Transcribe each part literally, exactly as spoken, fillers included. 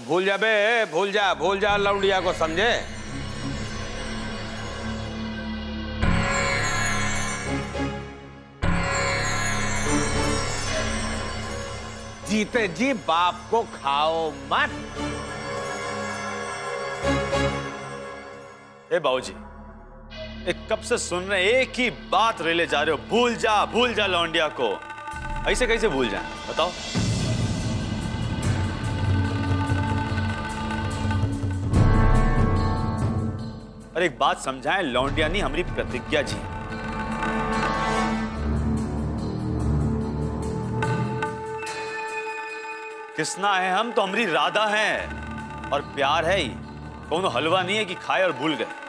भूल जा बे, भूल जा, भूल जा लौंडिया को, समझे? जीते जी बाप को खाओ मत। ए बाबूजी, एक कब से सुन रहे एक ही बात रेले जा रहे हो, भूल जा भूल जा लौंडिया को। ऐसे कैसे भूल जाए बताओ? अरे एक बात समझाएं, लौंडिया नहीं हमारी प्रतिज्ञा जी। किसना है हम तो हमारी राधा है, और प्यार है ही कोनो हलवा नहीं है कि खाए और भूल गए।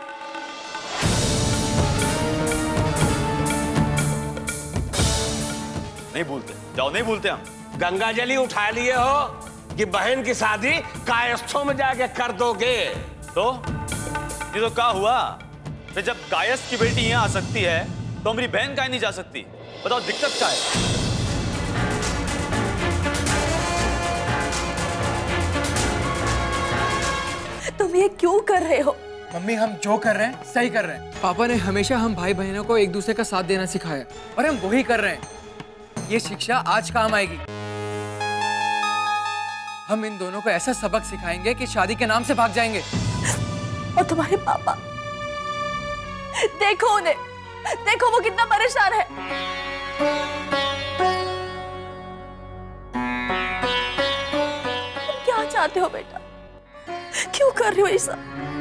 नहीं भूलते, जाओ, नहीं भूलते हम। गंगा जली उठा लिए हो कि बहन की शादी कायस्थों में जाके कर दोगे? तो ये तो क्या हुआ? तो जब कायस्थ की बेटी यहाँ आ सकती है तो हमारी बहन काहे नहीं जा सकती? बताओ दिक्कत क्या है? तुम ये क्यों कर रहे हो? मम्मी हम जो कर रहे हैं सही कर रहे हैं। पापा ने हमेशा हम भाई बहनों को एक दूसरे का साथ देना सिखाया और हम वही कर रहे हैं। ये शिक्षा आज काम आएगी। हम इन दोनों को ऐसा सबक सिखाएंगे कि शादी के नाम से भाग जाएंगे। और तुम्हारे पापा, देखो उन्हें, देखो वो कितना परेशान है। तुम क्या चाहते हो बेटा? क्यों कर रहे हो ऐसा?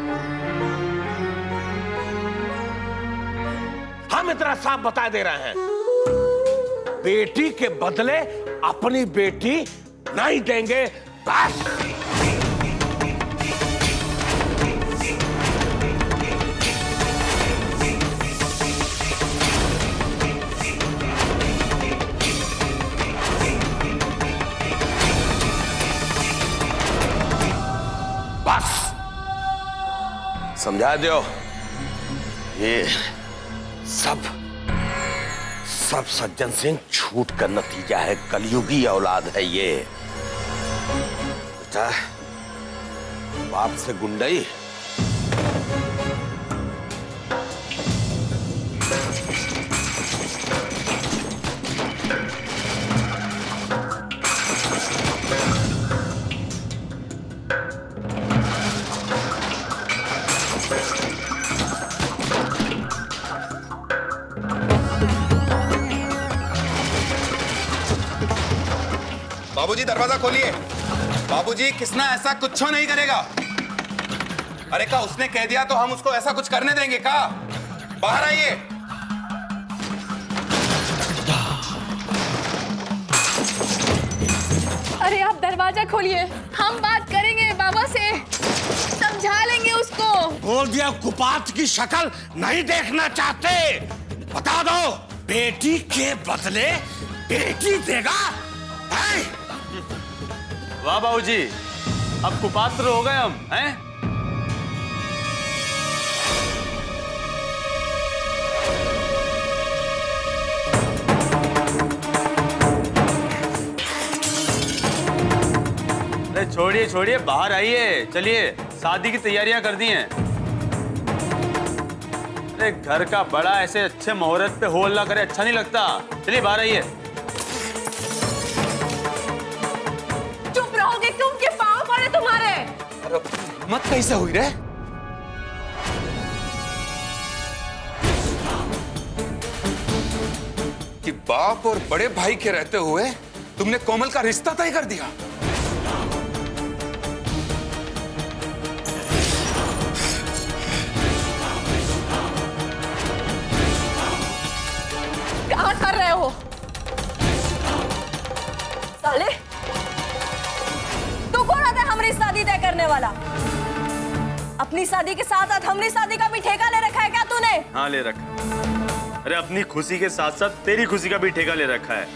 हम इतना साफ बता दे रहे हैं, बेटी के बदले अपनी बेटी नहीं देंगे, बस। बस समझा दो। ये सब सब सज्जन सिंह छूट का नतीजा है, कलयुगी औलाद है ये। बेटा बाप से गुंडई, बाबूजी दरवाजा खोलिए। बाबूजी किसना ऐसा कुछ नहीं करेगा। अरे का उसने कह दिया तो हम उसको ऐसा कुछ करने देंगे का? बाहर आइए। अरे आप दरवाजा खोलिए, हम बात करेंगे बाबा से, समझा लेंगे उसको। बोल दिया कुपात की शक्ल नहीं देखना चाहते। बता दो, बेटी के बदले बेटी देगा? है? वाह बाबूजी, अब कुपात्र हो गए हम, हैं? अरे छोड़िए छोड़िए, बाहर आइए, चलिए, शादी की तैयारियां कर दी हैं। अरे घर का बड़ा ऐसे अच्छे मुहूर्त पे हो हल्ला करे अच्छा नहीं लगता। चलिए बाहर आइए। तुम्हारे मत कैसे हुई रे? कि बाप और बड़े भाई के रहते हुए तुमने कोमल का रिश्ता तय कर दिया। क्या कर रहे हो साले? हमारी शादी तय करने वाला? अपनी शादी के साथ साथ हमारी शादी का भी ठेका ले रखा है क्या तूने? हाँ ले रखा। अरे अपनी खुशी के साथ साथ तेरी खुशी का भी ठेका ले रखा है।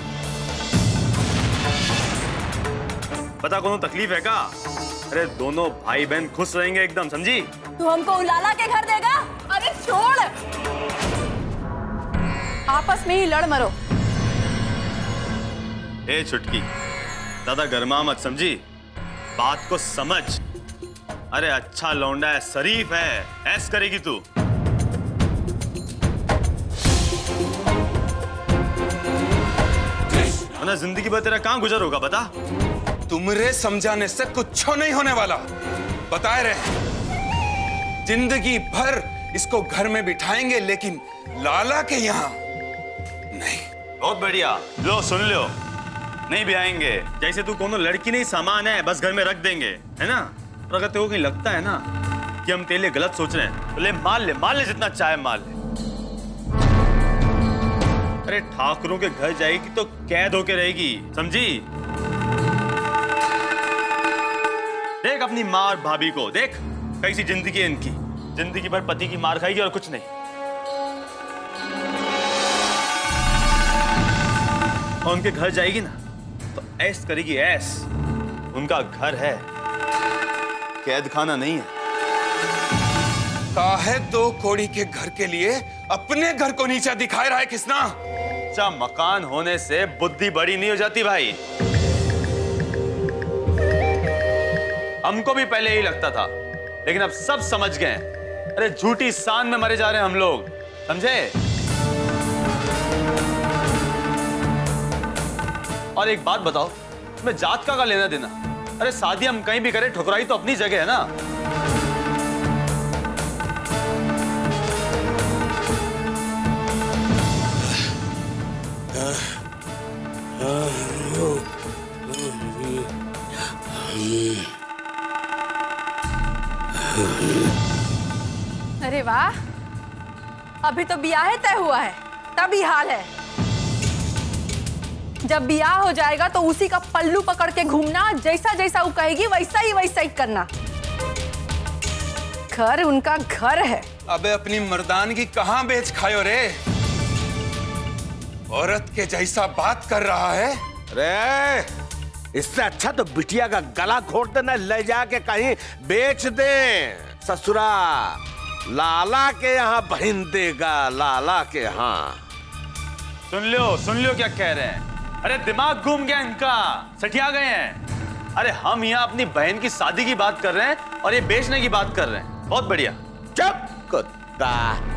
पता कोनो तकलीफ है का? अरे दोनों भाई बहन खुश रहेंगे एकदम, समझी? तू हमको लाला के घर देगा? अरे छोड़, आपस में ही लड़ मरो। ए छुटकी, ज्यादा गरमा मत, समझी? बात को समझ। अरे अच्छा लौंडा है, शरीफ है, ऐस करेगी तू। वरना जिंदगी भर तेरा कहां गुजर होगा बता। तुमरे समझाने से कुछ नहीं होने वाला, बताए रहे। जिंदगी भर इसको घर में बिठाएंगे, लेकिन लाला के यहाँ नहीं। बहुत बढ़िया, लो सुन लो, नहीं भी आएंगे। जैसे तू कोनो लड़की नहीं, सामान है, बस घर में रख देंगे, है ना। और अगर तेरे को कहीं लगता है ना कि हम तेरे लिए गलत सोच रहे हैं, तो ले माल ले, माल ले, जितना चाहे माल ले। अरे ठाकुरों के घर जाएगी तो कैद होके रहेगी, समझी। देख अपनी माँ और भाभी को, देख कैसी जिंदगी है इनकी। जिंदगी भर पति की मार खाएगी और कुछ नहीं। और उनके घर जाएगी ना तो ऐस करेगी, ऐस। उनका घर है, कैद खाना नहीं है। काहे दो कोड़ी के घर के लिए अपने घर को नीचा दिखाए रहा है किसना। अच्छा मकान होने से बुद्धि बड़ी नहीं हो जाती भाई। हमको भी पहले यही लगता था, लेकिन अब सब समझ गए। अरे झूठी सान में मरे जा रहे हैं हम लोग, समझे। और एक बात बताओ, तुम्हें जात का का लेना देना। अरे शादी हम कहीं भी करें, ठुकराई तो अपनी जगह है ना। अरे वाह, अभी तो ब्याह तय हुआ है, तभी हाल है। जब ब्याह हो जाएगा तो उसी का पल्लू पकड़ के घूमना, जैसा जैसा वो कहेगी वैसा ही वैसा ही करना। घर उनका घर है। अबे अपनी मर्दानगी कहाँ बेच खायो रे। औरत के जैसा बात कर रहा है। अरे इससे अच्छा तो बिटिया का गला घोट देना, ले जाके कहीं बेच दे। ससुरा लाला के यहाँ बहन देगा, लाला के यहाँ। सुन लो, सुन लो क्या कह रहे हैं। अरे दिमाग घूम गया इनका, सठिया गए हैं। अरे हम यहाँ अपनी बहन की शादी की बात कर रहे हैं और ये बेचने की बात कर रहे हैं। बहुत बढ़िया। चुप कुत्ता।